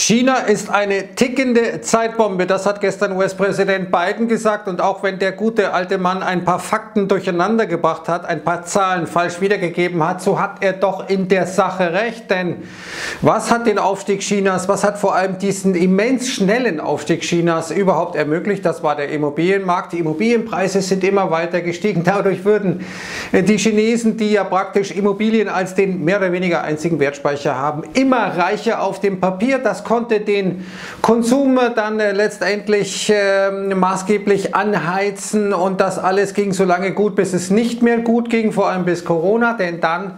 China ist eine tickende Zeitbombe, das hat gestern US-Präsident Biden gesagt, und auch wenn der gute alte Mann ein paar Fakten durcheinander gebracht hat, ein paar Zahlen falsch wiedergegeben hat, so hat er doch in der Sache recht, denn was hat den Aufstieg Chinas, was hat vor allem diesen immens schnellen Aufstieg Chinas überhaupt ermöglicht? Das war der Immobilienmarkt. Die Immobilienpreise sind immer weiter gestiegen, dadurch würden die Chinesen, die ja praktisch Immobilien als den mehr oder weniger einzigen Wertspeicher haben, immer reicher auf dem Papier. Das konnte den Konsum dann letztendlich maßgeblich anheizen, und das alles ging so lange gut, bis es nicht mehr gut ging, vor allem bis Corona, denn dann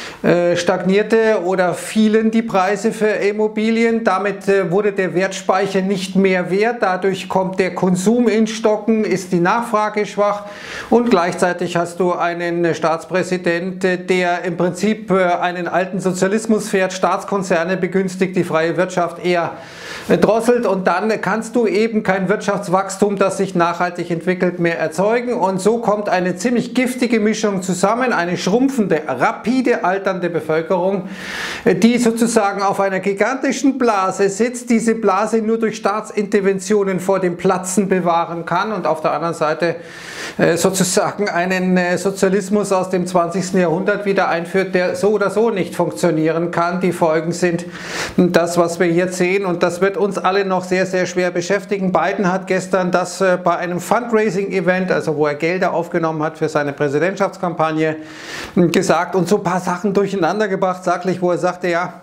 stagnierte oder fielen die Preise für Immobilien. Damit wurde der Wertspeicher nicht mehr wert. Dadurch kommt der Konsum ins Stocken, ist die Nachfrage schwach, und gleichzeitig hast du einen Staatspräsident, der im Prinzip einen alten Sozialismus fährt, Staatskonzerne begünstigt, die freie Wirtschaft eher drosselt, und dann kannst du eben kein Wirtschaftswachstum, das sich nachhaltig entwickelt, mehr erzeugen, und so kommt eine ziemlich giftige Mischung zusammen, eine schrumpfende, rapide alternde Bevölkerung, die sozusagen auf einer gigantischen Blase sitzt, diese Blase nur durch Staatsinterventionen vor dem Platzen bewahren kann, und auf der anderen Seite sozusagen einen Sozialismus aus dem 20. Jahrhundert wieder einführt, der so oder so nicht funktionieren kann. Die Folgen sind das, was wir jetzt sehen, und das wird uns alle noch sehr, sehr schwer beschäftigen. Biden hat gestern das bei einem Fundraising-Event, also wo er Gelder aufgenommen hat für seine Präsidentschaftskampagne, gesagt und so ein paar Sachen durcheinander gebracht, saglich, wo er sagte, ja,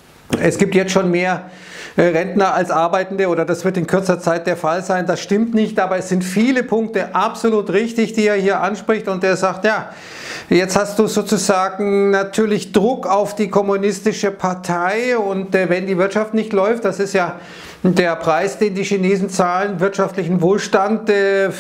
es gibt jetzt schon mehr Rentner als Arbeitende, oder das wird in kürzer Zeit der Fall sein. Das stimmt nicht, aber es sind viele Punkte absolut richtig, die er hier anspricht, und er sagt, ja, jetzt hast du sozusagen natürlich Druck auf die kommunistische Partei, und wenn die Wirtschaft nicht läuft, das ist ja der Preis, den die Chinesen zahlen, wirtschaftlichen Wohlstand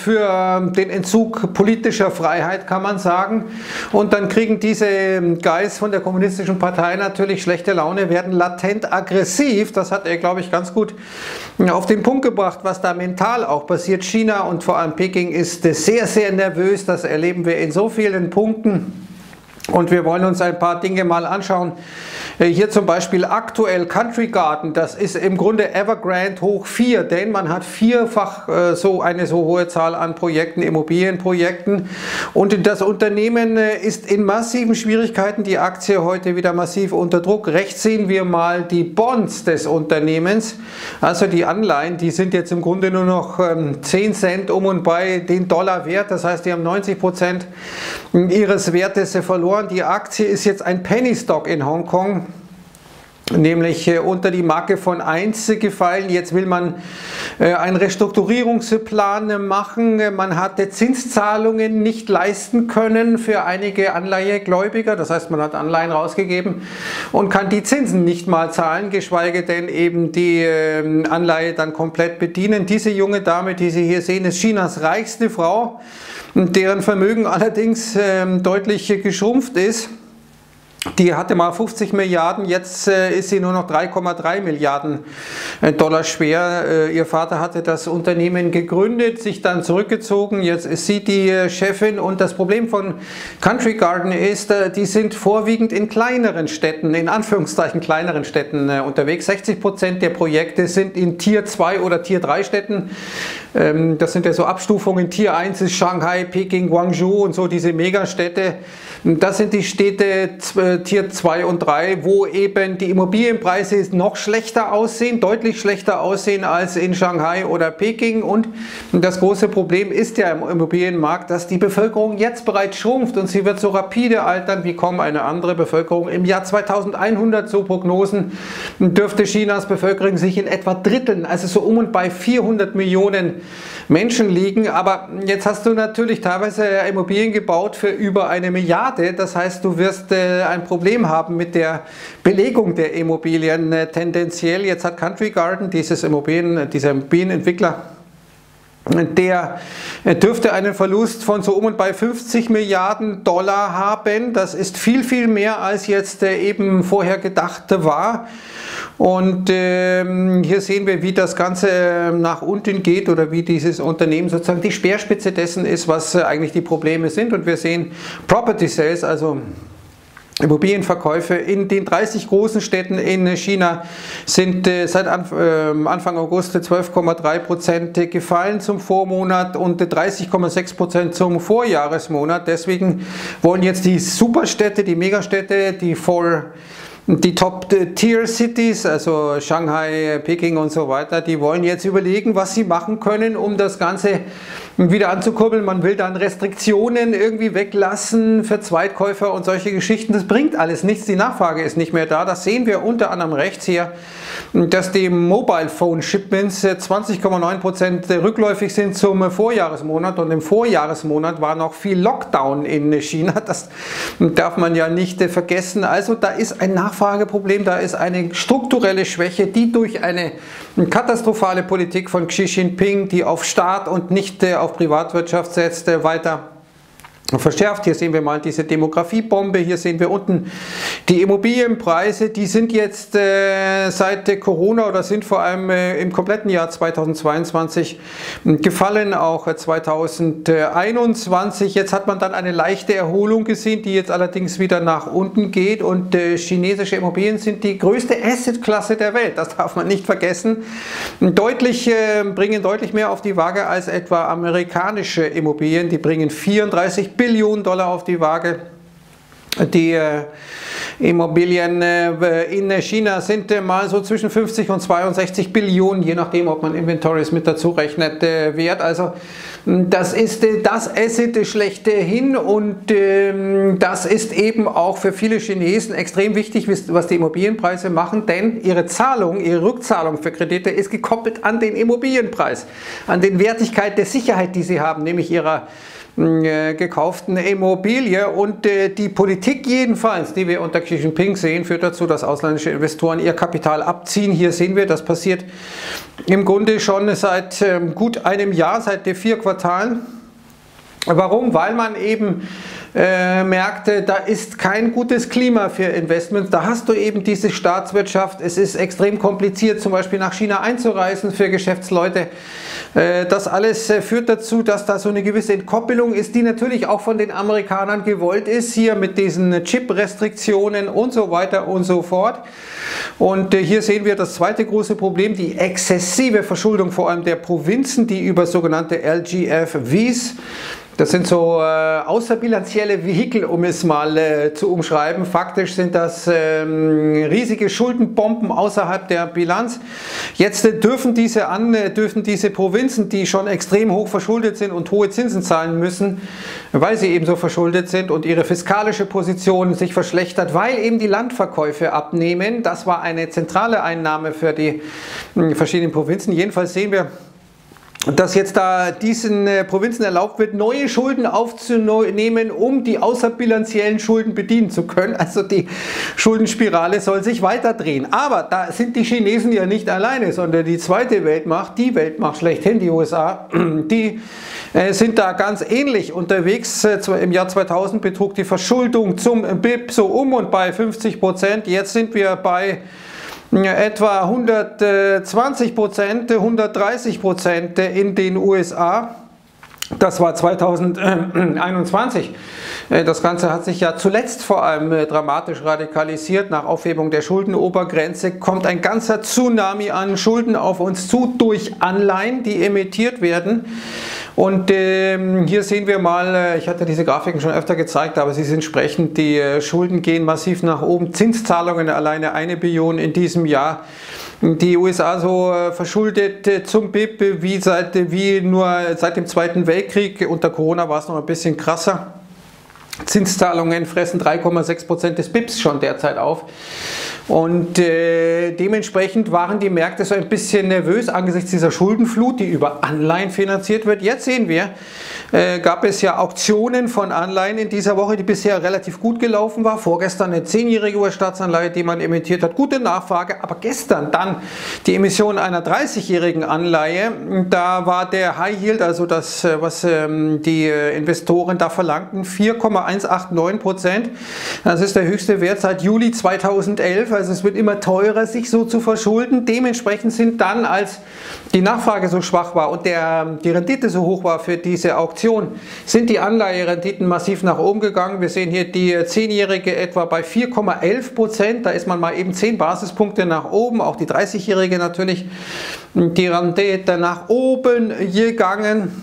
für den Entzug politischer Freiheit, kann man sagen. Und dann kriegen diese Guys von der kommunistischen Partei natürlich schlechte Laune, werden latent aggressiv. Das hat er, glaube ich, ganz gut auf den Punkt gebracht, was da mental auch passiert. China und vor allem Peking ist sehr, sehr nervös. Das erleben wir in so vielen Punkten. Und wir wollen uns ein paar Dinge mal anschauen. Hier zum Beispiel aktuell Country Garden, das ist im Grunde Evergrande hoch 4, denn man hat vierfach eine so hohe Zahl an Projekten, Immobilienprojekten, und das Unternehmen ist in massiven Schwierigkeiten, die Aktie heute wieder massiv unter Druck. Rechts sehen wir mal die Bonds des Unternehmens, also die Anleihen, die sind jetzt im Grunde nur noch 10 Cent um und bei den Dollar wert, das heißt, die haben 90% ihres Wertes verloren. Die Aktie ist jetzt ein Penny Stock in Hongkong, nämlich unter die Marke von 1 gefallen. Jetzt will man einen Restrukturierungsplan machen. Man hat Zinszahlungen nicht leisten können für einige Anleihegläubiger. Das heißt, man hat Anleihen rausgegeben und kann die Zinsen nicht mal zahlen, geschweige denn eben die Anleihe dann komplett bedienen. Diese junge Dame, die Sie hier sehen, ist Chinas reichste Frau, deren Vermögen allerdings deutlich geschrumpft ist. Die hatte mal 50 Milliarden, jetzt ist sie nur noch 3,3 Milliarden Dollar schwer. Ihr Vater hatte das Unternehmen gegründet, sich dann zurückgezogen, jetzt ist sie die Chefin, und das Problem von Country Garden ist, die sind vorwiegend in kleineren Städten, in Anführungszeichen kleineren Städten unterwegs. 60% der Projekte sind in Tier 2 oder Tier 3 Städten. Das sind ja so Abstufungen. Tier 1 ist Shanghai, Peking, Guangzhou und so diese Megastädte. Das sind die Städte Tier 2 und 3, wo eben die Immobilienpreise noch schlechter aussehen, deutlich schlechter aussehen als in Shanghai oder Peking. Und das große Problem ist ja im Immobilienmarkt, dass die Bevölkerung jetzt bereits schrumpft, und sie wird so rapide altern wie kaum eine andere Bevölkerung. Im Jahr 2100, so Prognosen, dürfte Chinas Bevölkerung sich in etwa dritteln, also so um und bei 400 Millionen Menschen liegen. Aber jetzt hast du natürlich teilweise Immobilien gebaut für über 1 Milliarde. Das heißt, du wirst ein Problem haben mit der Belegung der Immobilien tendenziell. Jetzt hat Country Garden, dieser Immobilienentwickler, der dürfte einen Verlust von so um und bei 50 Milliarden Dollar haben. Das ist viel, viel mehr, als jetzt eben vorher gedacht war. Und hier sehen wir, wie das Ganze nach unten geht, oder wie dieses Unternehmen sozusagen die Speerspitze dessen ist, was eigentlich die Probleme sind. Und wir sehen Property Sales, also Immobilienverkäufe in den 30 großen Städten in China sind seit Anfang August 12,3% gefallen zum Vormonat und 30,6% zum Vorjahresmonat. Deswegen wollen jetzt die Superstädte, die Megastädte, die Top-Tier-Cities, also Shanghai, Peking und so weiter, die wollen jetzt überlegen, was sie machen können, um das Ganze wieder anzukurbeln. Man will dann Restriktionen irgendwie weglassen für Zweitkäufer und solche Geschichten. Das bringt alles nichts, die Nachfrage ist nicht mehr da. Das sehen wir unter anderem rechts hier, dass die Mobile Phone Shipments 20,9% rückläufig sind zum Vorjahresmonat, und im Vorjahresmonat war noch viel Lockdown in China. Das darf man ja nicht vergessen. Also da ist ein Nachfrageproblem, da ist eine strukturelle Schwäche, die durch eine katastrophale Politik von Xi Jinping, die auf Staat und nicht auf Privatwirtschaft setzt, weiter verschärft. Hier sehen wir mal diese Demografiebombe, hier sehen wir unten die Immobilienpreise, die sind jetzt seit Corona oder sind vor allem im kompletten Jahr 2022 gefallen, auch 2021. Jetzt hat man dann eine leichte Erholung gesehen, die jetzt allerdings wieder nach unten geht, und chinesische Immobilien sind die größte Assetklasse der Welt, das darf man nicht vergessen. Bringen deutlich mehr auf die Waage als etwa amerikanische Immobilien, die bringen 34 Billionen Dollar auf die Waage. Die Immobilien in China sind mal so zwischen 50 und 62 Billionen, je nachdem, ob man Inventories mit dazu rechnet, wert. Also das ist das Asset schlechthin, und das ist eben auch für viele Chinesen extrem wichtig, was die Immobilienpreise machen, denn ihre Rückzahlung für Kredite ist gekoppelt an den Immobilienpreis, an den Wertigkeit der Sicherheit, die sie haben, nämlich ihrer gekauften Immobilie. Und die Politik jedenfalls, die wir unter Xi Jinping sehen, führt dazu, dass ausländische Investoren ihr Kapital abziehen. Hier sehen wir, das passiert im Grunde schon seit gut einem Jahr, seit 4 Quartalen. Warum? Weil man eben merkt, da ist kein gutes Klima für Investments. Da hast du eben diese Staatswirtschaft. Es ist extrem kompliziert, zum Beispiel nach China einzureisen für Geschäftsleute. Das alles führt dazu, dass da so eine gewisse Entkoppelung ist, die natürlich auch von den Amerikanern gewollt ist, hier mit diesen Chip-Restriktionen und so weiter und so fort. Und hier sehen wir das zweite große Problem, die exzessive Verschuldung vor allem der Provinzen, die über sogenannte LGFVs, das sind so außerbilanzielle Vehikel, um es mal zu umschreiben. Faktisch sind das riesige Schuldenbomben außerhalb der Bilanz. Jetzt dürfen diese Provinzen, die schon extrem hoch verschuldet sind und hohe Zinsen zahlen müssen, weil sie eben so verschuldet sind und ihre fiskalische Position sich verschlechtert, weil eben die Landverkäufe abnehmen. Das war eine zentrale Einnahme für die verschiedenen Provinzen. Jedenfalls sehen wir, dass jetzt da diesen Provinzen erlaubt wird, neue Schulden aufzunehmen, um die außerbilanziellen Schulden bedienen zu können. Also die Schuldenspirale soll sich weiter drehen. Aber da sind die Chinesen ja nicht alleine, sondern die zweite Weltmacht, die Weltmacht schlechthin, die USA, die sind da ganz ähnlich unterwegs. Im Jahr 2000 betrug die Verschuldung zum BIP so um und bei 50%. Jetzt sind wir bei etwa 120%, 130% in den USA. Das war 2021. Das Ganze hat sich ja zuletzt vor allem dramatisch radikalisiert. Nach Aufhebung der Schuldenobergrenze kommt ein ganzer Tsunami an Schulden auf uns zu durch Anleihen, die emittiert werden. Und hier sehen wir mal, ich hatte diese Grafiken schon öfter gezeigt, aber sie sind sprechend, die Schulden gehen massiv nach oben. Zinszahlungen alleine 1 Billion in diesem Jahr. Die USA so verschuldet zum BIP wie nur seit dem Zweiten Weltkrieg. Unter Corona war es noch ein bisschen krasser. Zinszahlungen fressen 3,6% des BIPs schon derzeit auf. Und dementsprechend waren die Märkte so ein bisschen nervös angesichts dieser Schuldenflut, die über Anleihen finanziert wird. Jetzt sehen wir, gab es ja Auktionen von Anleihen in dieser Woche, die bisher relativ gut gelaufen war. Vorgestern eine 10-jährige US-Staatsanleihe, die man emittiert hat, gute Nachfrage. Aber gestern dann die Emission einer 30-jährigen Anleihe. Da war der High Yield, also das, was die Investoren da verlangten, 4,1 1,89%. Das ist der höchste Wert seit Juli 2011. Also es wird immer teurer, sich so zu verschulden. Dementsprechend sind dann, als die Nachfrage so schwach war und die Rendite so hoch war für diese Auktion, sind die Anleiherenditen massiv nach oben gegangen. Wir sehen hier die 10-jährige etwa bei 4,11%. Da ist man mal eben 10 Basispunkte nach oben. Auch die 30-jährige natürlich, die Rendite nach oben gegangen.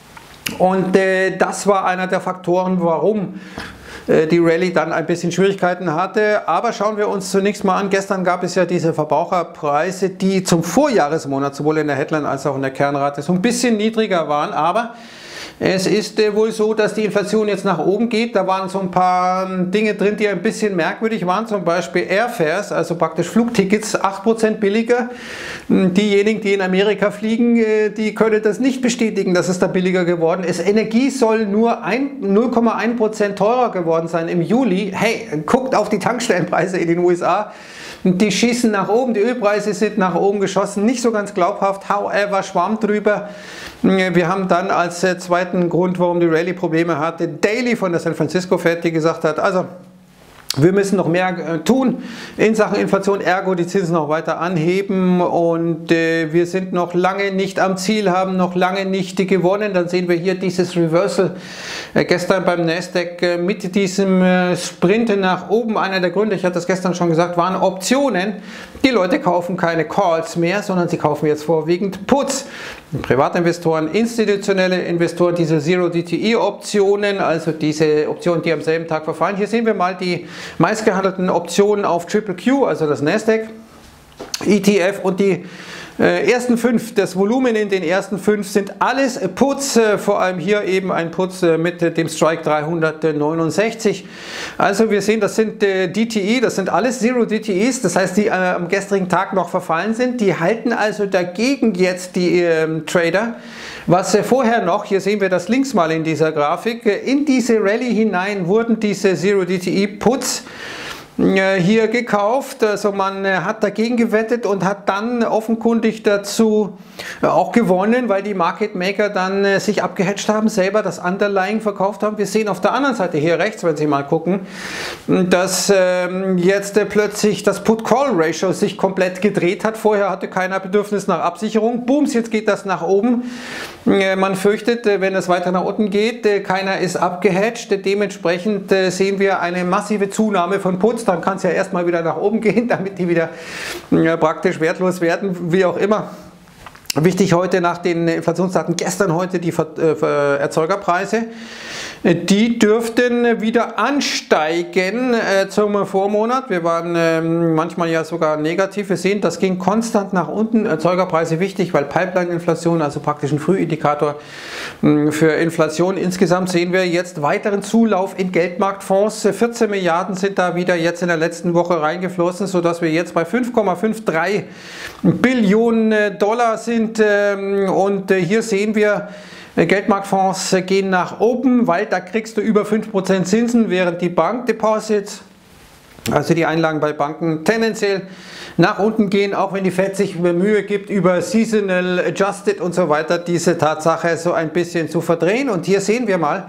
Und das war einer der Faktoren, warum die Rallye dann ein bisschen Schwierigkeiten hatte. Aber schauen wir uns zunächst mal an. Gestern gab es ja diese Verbraucherpreise, die zum Vorjahresmonat sowohl in der Headline als auch in der Kernrate so ein bisschen niedriger waren. Aber es ist wohl so, dass die Inflation jetzt nach oben geht. Da waren so ein paar Dinge drin, die ein bisschen merkwürdig waren. Zum Beispiel Airfares, also praktisch Flugtickets, 8% billiger. Diejenigen, die in Amerika fliegen, die können das nicht bestätigen, dass es da billiger geworden ist. Energie soll nur 0,1% teurer geworden sein im Juli. Hey, guckt auf die Tankstellenpreise in den USA. Die schießen nach oben, die Ölpreise sind nach oben geschossen, nicht so ganz glaubhaft, however, Schwamm drüber. Wir haben dann als zweiten Grund, warum die Rallye Probleme hatte, Daly von der San Francisco Fed, die gesagt hat, also wir müssen noch mehr tun in Sachen Inflation, ergo die Zinsen noch weiter anheben und wir sind noch lange nicht am Ziel, haben noch lange nicht gewonnen. Dann sehen wir hier dieses Reversal gestern beim Nasdaq mit diesem Sprint nach oben. Einer der Gründe, ich hatte das gestern schon gesagt, waren Optionen. Die Leute kaufen keine Calls mehr, sondern sie kaufen jetzt vorwiegend Puts. Privatinvestoren, institutionelle Investoren, diese Zero-DTE-Optionen, also diese Optionen, die am selben Tag verfallen. Hier sehen wir mal die meistgehandelten Optionen auf Triple Q, also das Nasdaq ETF, und die ersten 5, das Volumen in den ersten 5 sind alles Puts, vor allem hier eben ein Putz mit dem Strike 369. Also wir sehen, das sind DTE, das sind alles Zero DTEs, das heißt, die am gestrigen Tag noch verfallen sind. Die halten also dagegen jetzt die Trader. Was vorher noch, hier sehen wir das links mal in dieser Grafik, in diese Rallye hinein wurden diese Zero DTE Puts hier gekauft, also man hat dagegen gewettet und hat dann offenkundig dazu auch gewonnen, weil die Market Maker dann sich abgehatcht haben, selber das Underlying verkauft haben. Wir sehen auf der anderen Seite hier rechts, wenn Sie mal gucken, dass jetzt plötzlich das Put-Call-Ratio sich komplett gedreht hat. Vorher hatte keiner Bedürfnis nach Absicherung. Booms, jetzt geht das nach oben. Man fürchtet, wenn es weiter nach unten geht, keiner ist abgehatcht. Dementsprechend sehen wir eine massive Zunahme von Puts. Dann kann es ja erstmal wieder nach oben gehen, damit die wieder praktisch wertlos werden, wie auch immer. Wichtig heute nach den Inflationsdaten, gestern heute die Erzeugerpreise. Die dürften wieder ansteigen zum Vormonat. Wir waren manchmal ja sogar negativ. Wir sehen, das ging konstant nach unten. Erzeugerpreise wichtig, weil Pipeline-Inflation, also praktisch ein Frühindikator für Inflation. Insgesamt sehen wir jetzt weiteren Zulauf in Geldmarktfonds. 14 Milliarden sind da wieder jetzt in der letzten Woche reingeflossen, sodass wir jetzt bei 5,53 Billionen Dollar sind. Und hier sehen wir, Geldmarktfonds gehen nach oben, weil da kriegst du über 5% Zinsen, während die Bankdeposits, also die Einlagen bei Banken, tendenziell nach unten gehen, auch wenn die Fed sich Mühe gibt, über Seasonal Adjusted und so weiter diese Tatsache so ein bisschen zu verdrehen. Und hier sehen wir mal,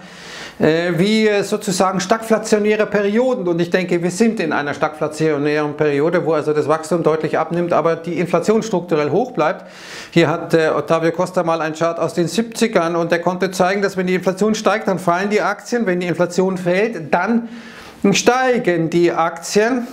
wie sozusagen stagflationäre Perioden, und ich denke, wir sind in einer stagflationären Periode, wo also das Wachstum deutlich abnimmt, aber die Inflation strukturell hoch bleibt. Hier hat Ottavio Costa mal einen Chart aus den 70ern und der konnte zeigen, dass wenn die Inflation steigt, dann fallen die Aktien, wenn die Inflation fällt, dann steigen die Aktien.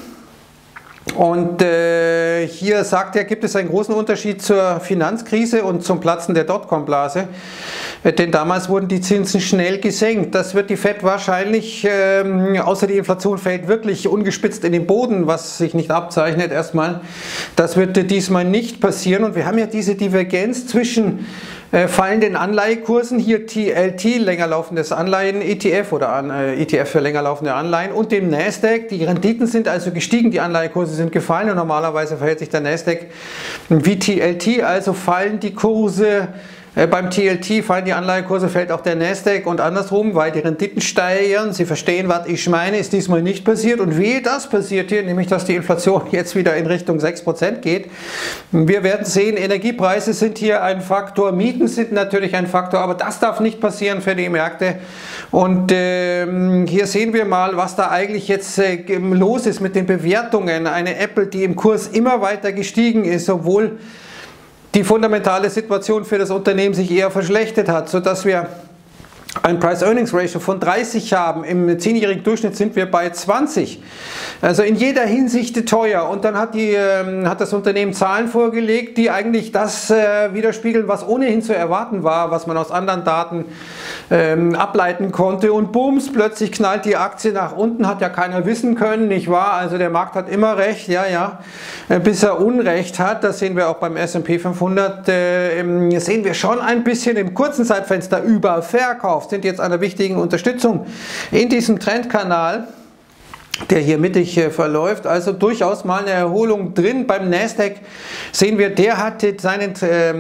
Und hier sagt er, gibt es einen großen Unterschied zur Finanzkrise und zum Platzen der Dotcom-Blase, denn damals wurden die Zinsen schnell gesenkt. Das wird die Fed wahrscheinlich, außer die Inflation fällt wirklich ungespitzt in den Boden, was sich nicht abzeichnet erstmal, das wird diesmal nicht passieren. Und wir haben ja diese Divergenz zwischen fallenden Anleihekursen, hier TLT, länger laufendes Anleihen-ETF oder ETF für länger laufende Anleihen, und dem Nasdaq. Die Renditen sind also gestiegen, die Anleihekurse sind gefallen und normalerweise verhält sich der Nasdaq wie TLT, also fallen die Kurse Beim TLT fallen die Anleihekurse, fällt auch der Nasdaq und andersrum, weil die Renditen steigen. Sie verstehen, was ich meine, ist diesmal nicht passiert. Und wie das passiert hier, nämlich dass die Inflation jetzt wieder in Richtung 6% geht. Wir werden sehen, Energiepreise sind hier ein Faktor, Mieten sind natürlich ein Faktor, aber das darf nicht passieren für die Märkte. Und hier sehen wir mal, was da eigentlich jetzt los ist mit den Bewertungen. Eine Apple, die im Kurs immer weiter gestiegen ist, obwohl die fundamentale Situation für das Unternehmen sich eher verschlechtert hat, sodass wir ein Price-Earnings-Ratio von 30 haben. Im 10-jährigen Durchschnitt sind wir bei 20. Also in jeder Hinsicht teuer. Und dann hat das Unternehmen Zahlen vorgelegt, die eigentlich das widerspiegeln, was ohnehin zu erwarten war, was man aus anderen Daten ableiten konnte. Und bums, plötzlich knallt die Aktie nach unten, hat ja keiner wissen können, nicht wahr? Also der Markt hat immer recht, ja, bis er Unrecht hat. Das sehen wir auch beim S&P 500. Sehen wir schon ein bisschen im kurzen Zeitfenster Überverkauf. Sind jetzt einer wichtigen Unterstützung in diesem Trendkanal, der hier mittig verläuft, also durchaus mal eine Erholung drin. Beim Nasdaq sehen wir, der hatte seinen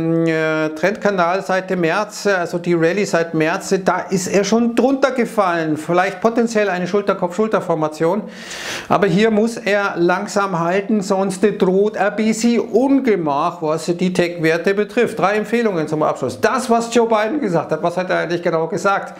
Trendkanal seit dem März, also die Rallye seit März, da ist er schon drunter gefallen, vielleicht potenziell eine Schulter-Kopf-Schulter-Formation, aber hier muss er langsam halten, sonst droht ein bisschen Ungemach, was die Tech-Werte betrifft. 3 Empfehlungen zum Abschluss. Das, was Joe Biden gesagt hat, was hat er eigentlich genau gesagt?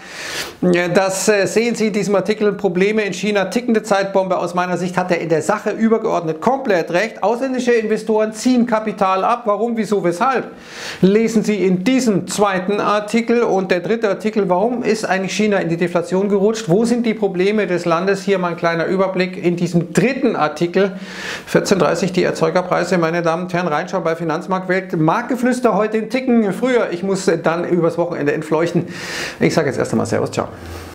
Das sehen Sie in diesem Artikel, Probleme in China, tickende Zeitbombe. Aus meiner Sicht hat er in der Sache übergeordnet komplett recht. Ausländische Investoren ziehen Kapital ab. Warum, wieso, weshalb? Lesen Sie in diesem zweiten Artikel. Und der dritte Artikel, warum ist eigentlich China in die Deflation gerutscht? Wo sind die Probleme des Landes? Hier mal ein kleiner Überblick in diesem dritten Artikel. 14:30 die Erzeugerpreise, meine Damen und Herren, reinschauen bei Finanzmarktwelt. Marktgeflüster heute einen Ticken früher. Ich muss dann übers Wochenende entfleuchten. Ich sage jetzt erst einmal Servus, ciao.